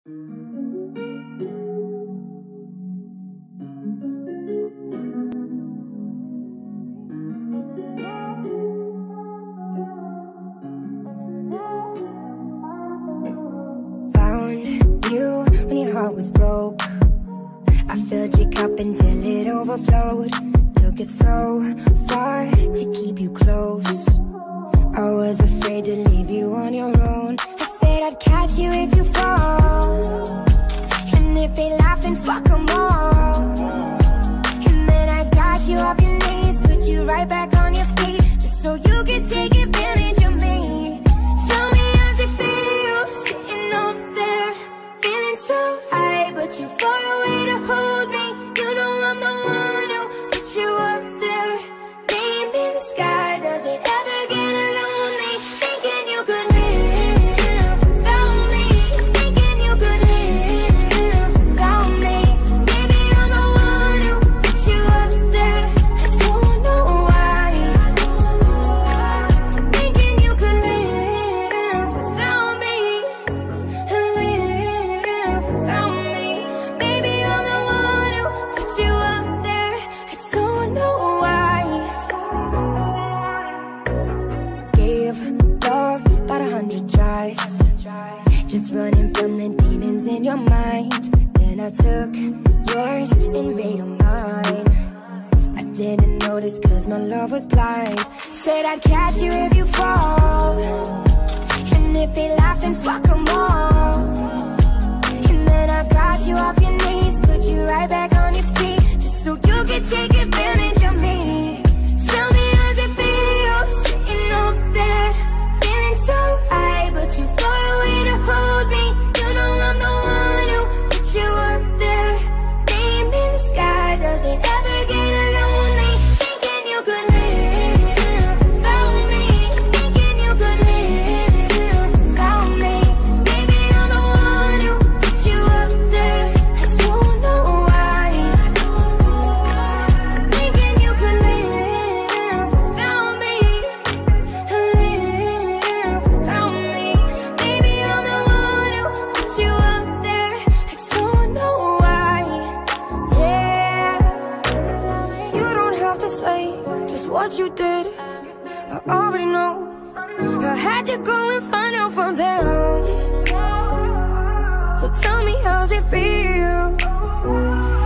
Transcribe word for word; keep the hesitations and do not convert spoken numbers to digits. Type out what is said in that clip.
Found you when your heart was broke. I filled your cup until it overflowed. Took it so far to keep you close. I was afraid to leave you on your own. I said I'd catch you if you fall, and if they laugh then fuck them all. And then I got you off your knees, put you right back on your feet, just so you could take advantage of me. Tell me how's it feel, sitting up there, feeling so high, but too far away to hold me. You know I'm the one who put you up there, name in the sky. Does it ever get lonely, thinking you could live without me, thinking you could live without me? Baby, I'm the one who put you up there. I don't know why, thinking you could live without me, live without me. Baby, I'm the one who put you up there. I don't know why. Gave love about a hundred tries, just running from the demons in your mind. Then I took yours and made them mine. I didn't notice cause my love was blind. Said I'd catch you if you fall, and if they laugh then fuck them all. And then I got you off your knees, put you right back on your feet, just so you could take advantage of me. Tell me how's it feel, sitting up there, feeling so high, but too far away to hold me. You know I'm the one who put you up there, name in the sky. Does it ever get lonely, thinking you could live without me, thinking you could live without me? Baby, I'm the one who put you up there. I don't know why, thinking you could live without me, live without me. Baby, I'm the one who put you up there. I don't know why, yeah. You don't have to say just what you did, I already know. I had to go and find out from them. So tell me how's it feel,